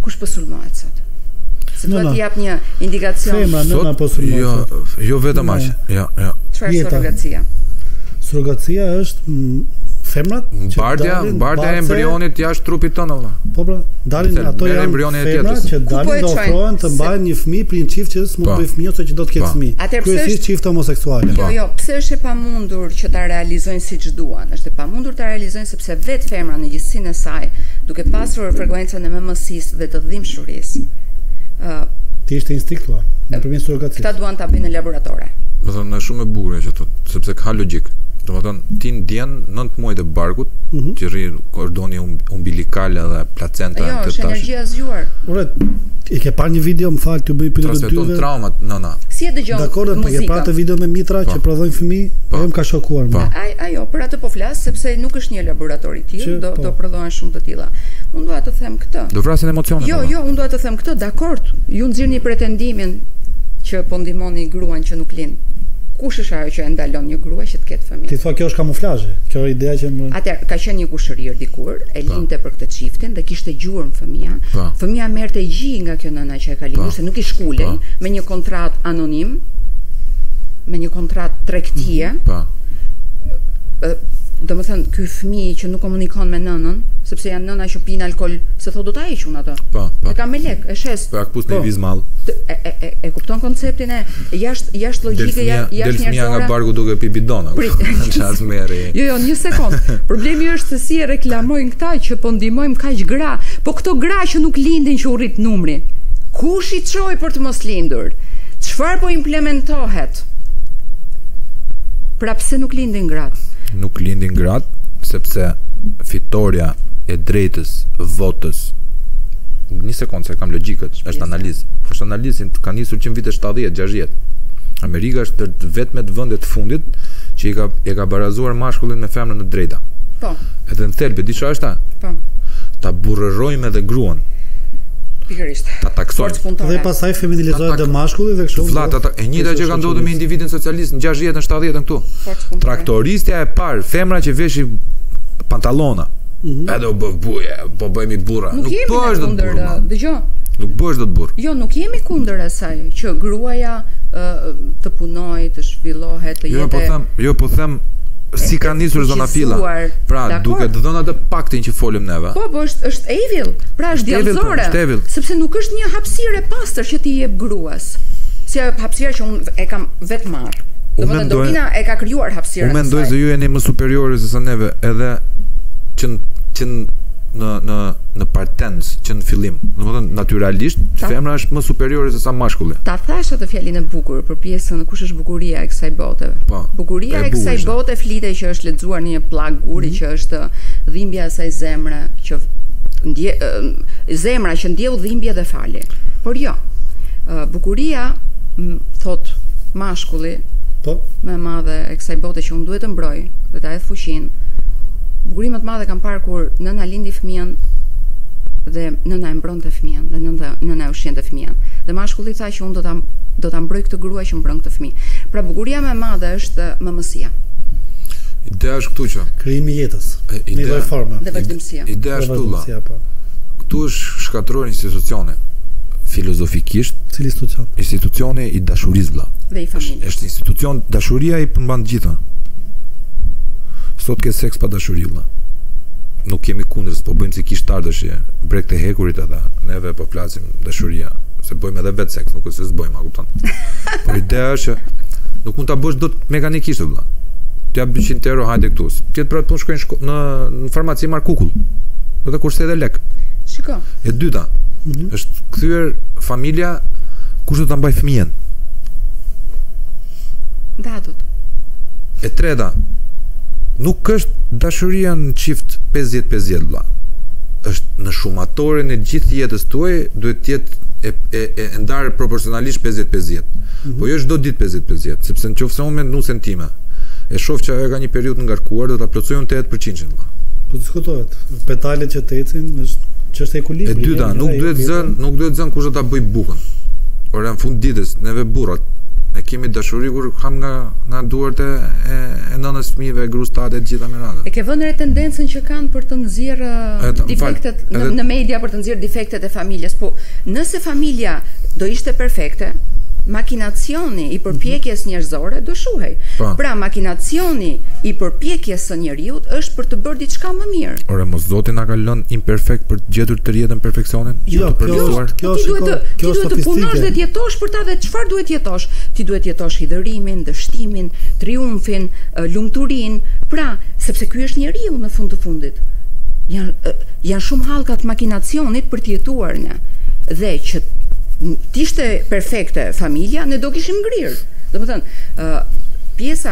Kush po sulmohet sot? Se do t'i jap një indikacion. Femra nëna po sulmohet. Jo vetëm aq. Jo. Çfarë surrogacia? Surrogacia është femrat bardja e embrionit jashtë trupit tonë valla. Po pra, dalin ato janë femrat që dalin të ofrohen të mbajnë një fëmijë për një çift që s'mund të bëjë fëmijë ose që do të ketë fëmijë. Kryesisht çift homoseksuale. Jo, pse është e pamundur që ta realizojnë siç duan? Është e pamundur ta realizojnë sepse vetë femra në gjithësinë e saj, duke pasur frekuencën e mëmësisë dhe të dhimbshurisë, ti ishte instinktuar nëpërmjet surrogacisë. Këta duan ta bëjnë në laboratore. Do të thonë është shumë e bukur që thotë, sepse ka logjik. Domethënë ti ndjen 9 muaj të barkut, që rri kordoni umbilikal dhe placenta e tetash. Jo, është energjia zgjuar. Ure, i ke parë një video, më fal, t'ju bëj pyetje të dyve. Transmeton traumat, nëna. Si e dëgjon? Dakor, po ke parë të video me mitra që prodhojnë fëmijë? Po më ka shokuar më. Ajo, për atë po flas sepse nuk është një laborator i tillë, do prodhohen shumë të tilla. Unë dua të them këtë. Do vrasin emocionet. Jo, unë dua të them këtë, dakor. Ju nxirrni pretendimin që po ndihmoni gruan që nuk lind. Kush është ajo që e ndalon një grua që të ketë fëmijë? Ti thua kjo është kamuflazhe. Kjo është ideja që Atëherë ka qenë një kushërir dikur, e linte për këtë çiftin dhe kishte gjurmë fëmia. Fëmia merrte gjy nga kjo nëna që e ka lindur, se nuk i shkulej, me një kontratë anonim, me një kontratë tregtie. Domethënë ky fëmijë që nuk komunikon me nënën, sepse janë nëna që pinë alkol, se thotë do ta hequn atë. E ka me lek, e shes. Po akpus në vizmall. E kupton konceptin e jashtë logjike, jashtë njerëzore. Del fëmia nga barku duke pi bidona. Çfarë merri? Jo, një sekond. Problemi është se si e reklamojnë këta që po ndihmojmë kaq gra, po këto gra që nuk lindin që u rrit numri. Kush i çoi për të mos lindur? Çfarë po implementohet? Pra pse nuk lindin gratë? Nuk lindin gratë sepse fitoria e drejtës votës, një sekondë se kam logjikët, është analizë. Është analizë, ka nisur që në vitet 70-60. Amerika është vetmet vendet të fundit që e ka barazuar mashkullin me femrën në drejta. Po. Edhe në thelbi, di çfarë është ta? Po. Ta burrërojmë edhe gruan. Pikërisht. Ta taksojmë. Dhe pastaj feminilizohet dhe mashkulli dhe kështu. Vllata, e njëjta që ka ndodhur me individin socialist në 60-në 70-në këtu. Traktoristja e parë, femra që veshi pantallona. Edhe po bëhemi burra. Nuk bësh dot burra. Dëgjoj. Nuk bësh dot burr. Jo, nuk jemi kundër asaj që gruaja të punojë, të zhvillohet, të jetë. Jo, po them si ka nisur zona filla. Pra, duke të dhënë atë paktin që folim neve. Po, është evil. Pra është djallëzore. Sepse nuk është një hapësirë e pastër që ti jep gruas. Si hapësira që unë e kam vetë marr. Domethënë Dorina e ka krijuar hapësirën. Unë mendoj se ju jeni më superiore se sa neve, edhe që në partenc, që në fillim. Domethënë natyralisht femra është më superiore se sa mashkulli. Ta thash atë fjalinë e bukur për pjesën kush është bukuria e kësaj bote. Bukuria e kësaj bote flitej që është lexuar në një pllak guri që është dhimbja e asaj zemre që zemra që ndjeu dhimbje dhe fali. Por jo. Bukuria thot mashkulli më e madhe e kësaj bote që unë duhet të mbroj dhe ta hedh fuqinë. Bukuria më të madhe kam parë kur nëna lindi fëmijën dhe nëna e mbronte fëmijën dhe nëna e ushqente fëmijën. Dhe mashkulli tha që unë do ta mbroj këtë grua që mbron këtë fëmijë. Pra bukuria më e madhe është mëmësia. Ideja është këtu që krijimi i jetës në lloj forme dhe vazhdimësia. Ideja është këtu. Këtu është shkatërruar institucione. Filozofikisht, cili institucion? Institucioni i dashurisë vëlla. Dhe i familjes. Është institucion, dashuria i përmban të gjitha. Sot ke seks pa dashuri vëlla. Nuk kemi kundër, po bëjmë si kishtardhëshje, brek të hekurit edhe. Neve po flasim dashuria, se bëjmë edhe vetë seks, nuk është se s'bëjmë, a kupton. Por ideja është nuk mund ta bësh dot mekanikisht vëlla. Ti jap 200 euro hajde këtu. Tjetër pra të punë shkojnë në farmaci marr kukull. Do të kushtojë edhe lek. Shiko. E dyta, është kthyer familja kush do ta mbaj fëmijën. Datut. E treta, nuk është dashuria në çift 50-50 vëlla. Është në shumatoren e gjithë jetës tuaj duhet të jetë e ndarë proporcionalisht 50-50. Po jo çdo ditë 50-50, sepse nëse unë me nusën time e shoh që ajo ka një periudhë ngarkuar, do ta plotësoj unë 80% vëlla. Po diskutohet. Petalet që të ecin është çështja e ekuilibrit. E dyta, nuk duhet zën kush do ta bëj bukën. Por në fund ditës neve burrat Ne kemi dashuri kur ham nga duart e nënës fëmijëve, gruas tate, të gjitha me radhë. E ke vënë re tendencën që kanë për të nxjerrë defektet në media, për të nxjerrë defektet e familjes, po nëse familja do ishte perfekte, makinacioni i përpjekjes njerëzore do shuhej. Pra makinacioni i përpjekjes së njeriut është për të bërë diçka më mirë. Ore mos Zoti na ka lënë imperfekt për të gjetur të rjetën perfeksionin? Jo, ti duhet të punosh dhe të jetosh për ta, dhe çfarë duhet jetosh? Ti duhet jetosh hidhërimin, dështimin, triumfin, lumturinë. Pra, sepse ky është njeriu në fund të fundit. Janë shumë hallkat makinacionit për të jetuar ne. Dhe që t'ishte perfekte familja, ne do kishim ngrirë. Domethënë, pjesa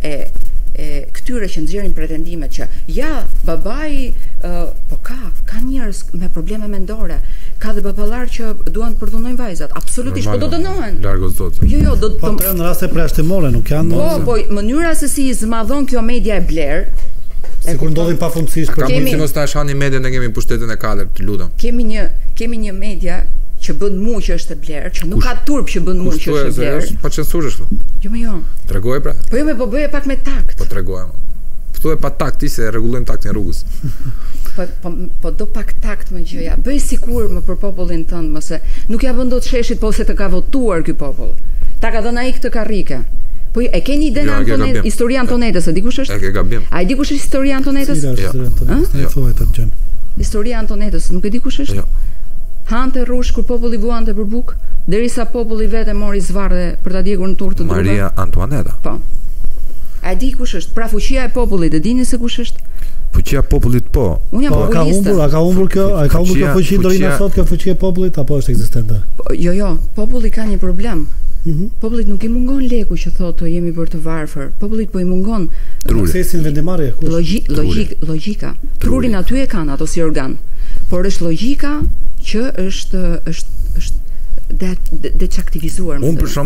e këtyre që nxjerrin pretendimet që ja babai po ka njerëz me probleme mendore, ka dhe baballar që duan të përdhunojnë vajzat, absolutisht, po do dënohen. Largo zot. Jo, do po në raste përjashtimore nuk janë. Po, mënyra se si zmadhon kjo media e blerë, sikur ndodhin pafundësisht për kemi mos ta shani median, ne kemi pushtetin e katërt, të lutem. Kemi një media që bën mua që është e blerë, që nuk ka turp që bën mua që është e blerë. Po censurësh kështu. Jo. Tregoje pra. Po jo, po bëje pak me takt. Po tregoje. Thuaj pa takt ti se rregullojmë taktin e rrugës. Po do pak takt më gjëja. Bëj sikur më për popullin tënd, mëse nuk ja vën dot sheshit po se të ka votuar ky popull. Ta ka dhënë ai këtë karrike. Po e keni idenë Antonet, historia Antonetës, e di kush është? E ke gabim. A e di kush është historia Antonetës? Jo. Thuaj ta gjën. Historia Antonetës, nuk e di kush është? Jo. Hante rrush kur populli vuante për buk, derisa populli vetë mori zvarre për ta djegur në turp të druva. Maria Antoaneta. Po. A di kush është? Pra fuqia e popullit, e dini se kush është? Fuqia e popullit po. Unë jam populiste. Ka humbur kjo fuqi ndonjë sot, kjo fuqi e popullit apo është ekzistente? Jo, populli ka një problem. Popullit nuk i mungon leku që thotë jemi për të varfër. Popullit po i mungon aksesin vendimmarrje, logjika. Trurin aty e kanë ato si organ. Por është logjika që është deçaktivizuar.